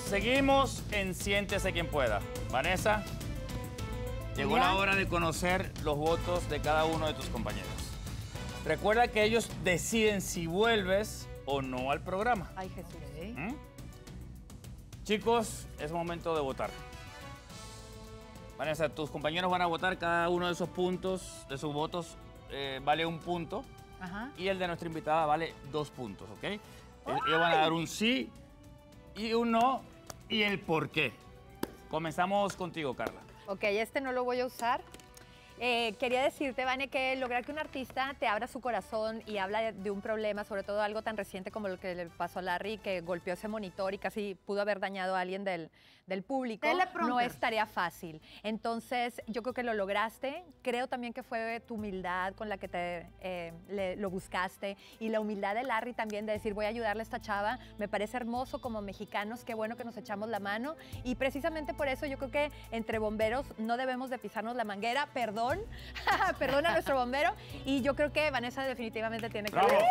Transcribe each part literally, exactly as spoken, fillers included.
seguimos en Siéntese Quien Pueda. Vanessa, llegó la hora de conocer los votos de cada uno de tus compañeros. Recuerda que ellos deciden si vuelves o no al programa. Ay, Jesús. ¿Mm? Chicos, es momento de votar. Vanessa, tus compañeros van a votar, cada uno de esos puntos, de sus votos, eh, vale un punto. Ajá. Y el de nuestra invitada vale dos puntos, ¿ok? ¡Ay! Ellos van a dar un sí y un no y el por qué. Comenzamos contigo, Carla. Ok, este no lo voy a usar. Eh, quería decirte, Vane, que lograr que un artista te abra su corazón y habla de, de un problema, sobre todo algo tan reciente como lo que le pasó a Larry, que golpeó ese monitor y casi pudo haber dañado a alguien del, del público, no es tarea fácil. Entonces, yo creo que lo lograste. Creo también que fue tu humildad con la que te, eh, le, lo buscaste y la humildad de Larry también de decir, voy a ayudarle a esta chava. Me parece hermoso como mexicanos, qué bueno que nos echamos la mano. Y precisamente por eso yo creo que entre bomberos no debemos de pisarnos la manguera. Perdón. Perdón a nuestro bombero. Y yo creo que Vanessa definitivamente tiene que ¡Bravo! ver.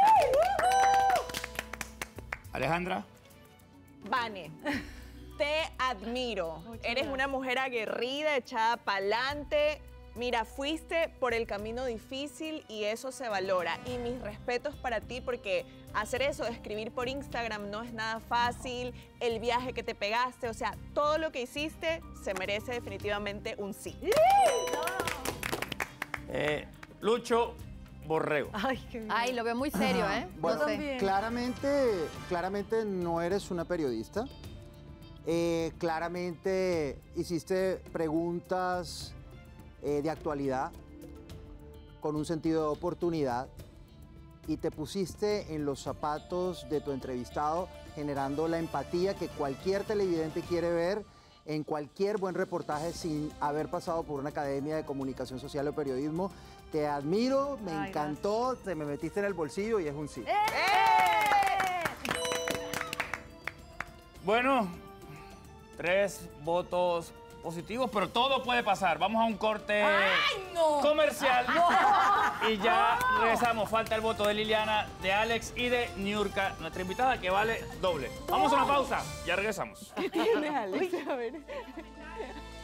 Alejandra. Vane, te admiro. Muchas Eres gracias. una mujer aguerrida, echada pa'lante. Mira, fuiste por el camino difícil y eso se valora. Y mis respetos para ti porque hacer eso, escribir por Instagram no es nada fácil. El viaje que te pegaste, o sea, todo lo que hiciste se merece definitivamente un sí. Eh, Lucho Borrego. Ay, qué Ay, lo veo muy serio, ¿eh? Bueno, No sé. claramente, claramente no eres una periodista. Eh, claramente hiciste preguntas eh, de actualidad con un sentido de oportunidad y te pusiste en los zapatos de tu entrevistado, generando la empatía que cualquier televidente quiere ver en cualquier buen reportaje sin haber pasado por una academia de comunicación social o periodismo. Te admiro, me Ay, encantó, te me metiste en el bolsillo y es un sí. ¡Eh! Bueno, tres votos positivos, pero todo puede pasar. Vamos a un corte ¡Ay, no! comercial y ya regresamos. Falta el voto de Liliana, de Alex y de Niurka, nuestra invitada, que vale doble. Vamos a una pausa, ya regresamos. ¿Qué tienes, Alex? A ver.